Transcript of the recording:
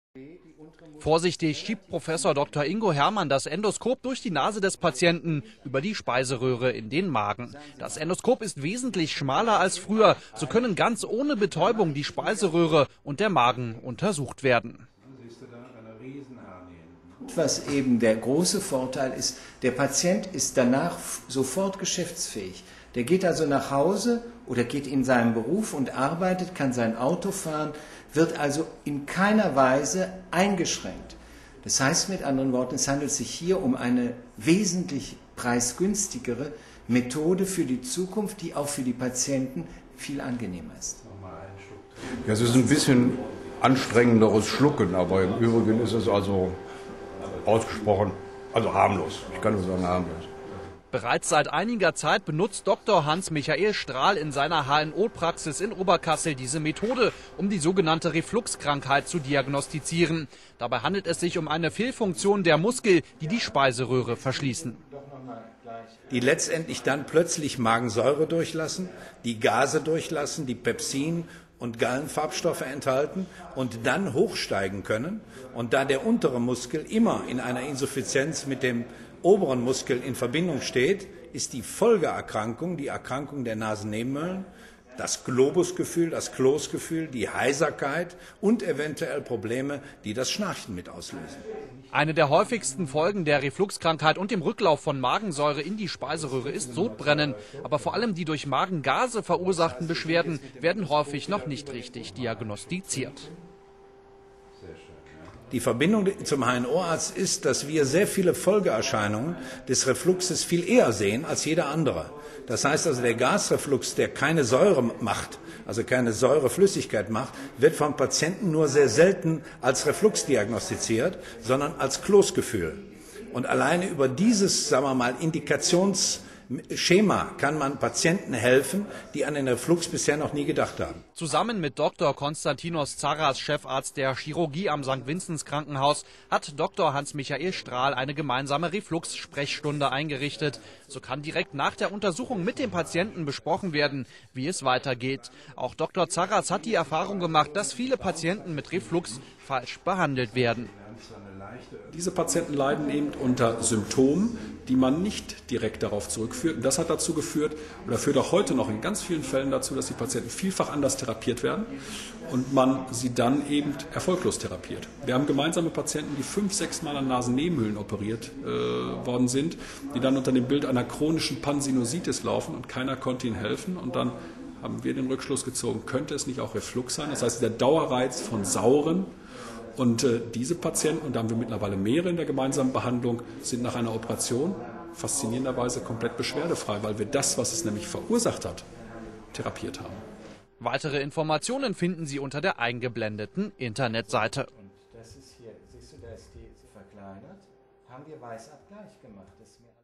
Vorsichtig schiebt Professor Dr. Ingo Herrmann das Endoskop durch die Nase des Patienten über die Speiseröhre in den Magen. Das Endoskop ist wesentlich schmaler als früher. So können ganz ohne Betäubung die Speiseröhre und der Magen untersucht werden. Was eben der große Vorteil ist, der Patient ist danach sofort geschäftsfähig. Der geht also nach Hause oder geht in seinen Beruf und arbeitet, kann sein Auto fahren, wird also in keiner Weise eingeschränkt. Das heißt mit anderen Worten, es handelt sich hier um eine wesentlich preisgünstigere Methode für die Zukunft, die auch für die Patienten viel angenehmer ist. Ja, es ist ein bisschen anstrengenderes Schlucken, aber im Übrigen ist es also ausgesprochen, also harmlos. Ich kann nur sagen harmlos. Bereits seit einiger Zeit benutzt Dr. Hans-Michael Strahl in seiner HNO-Praxis in Oberkassel diese Methode, um die sogenannte Refluxkrankheit zu diagnostizieren. Dabei handelt es sich um eine Fehlfunktion der Muskel, die die Speiseröhre verschließen. Die letztendlich dann plötzlich Magensäure durchlassen, die Gase durchlassen, die Pepsin und Gallenfarbstoffe enthalten und dann hochsteigen können. Und da der untere Muskel immer in einer Insuffizienz mit dem oberen Muskel in Verbindung steht, ist die Folgeerkrankung, die Erkrankung der Nasennebenhöhlen, das Globusgefühl, das Kloßgefühl, die Heiserkeit und eventuell Probleme, die das Schnarchen mit auslösen. Eine der häufigsten Folgen der Refluxkrankheit und dem Rücklauf von Magensäure in die Speiseröhre ist Sodbrennen. Aber vor allem die durch Magengase verursachten Beschwerden werden häufig noch nicht richtig diagnostiziert. Die Verbindung zum HNO-Arzt ist, dass wir sehr viele Folgeerscheinungen des Refluxes viel eher sehen als jeder andere. Das heißt also, der Gasreflux, der keine Säure macht, also keine Säureflüssigkeit macht, wird vom Patienten nur sehr selten als Reflux diagnostiziert, sondern als Kloßgefühl. Und alleine über dieses, sagen wir mal, Indikationsschema kann man Patienten helfen, die an den Reflux bisher noch nie gedacht haben. Zusammen mit Dr. Konstantinos Zarras, Chefarzt der Chirurgie am St. Vinzenz Krankenhaus, hat Dr. Hans-Michael Strahl eine gemeinsame Reflux-Sprechstunde eingerichtet. So kann direkt nach der Untersuchung mit dem Patienten besprochen werden, wie es weitergeht. Auch Dr. Zarras hat die Erfahrung gemacht, dass viele Patienten mit Reflux falsch behandelt werden. Diese Patienten leiden eben unter Symptomen, die man nicht direkt darauf zurückführt. Und das hat dazu geführt, oder führt auch heute noch in ganz vielen Fällen dazu, dass die Patienten vielfach anders therapiert werden und man sie dann eben erfolglos therapiert. Wir haben gemeinsame Patienten, die 5-6 Mal an Nasennebenhöhlen operiert worden sind, die dann unter dem Bild einer chronischen Pansinusitis laufen und keiner konnte ihnen helfen. Und dann haben wir den Rückschluss gezogen, könnte es nicht auch Reflux sein? Das heißt, der Dauerreiz von Sauren. Und diese Patienten, und da haben wir mittlerweile mehrere in der gemeinsamen Behandlung, sind nach einer Operation faszinierenderweise komplett beschwerdefrei, weil wir das, was es nämlich verursacht hat, therapiert haben. Weitere Informationen finden Sie unter der eingeblendeten Internetseite. Und das ist hier, siehst du, da ist die verkleinert, haben wir Weißabgleich gemacht.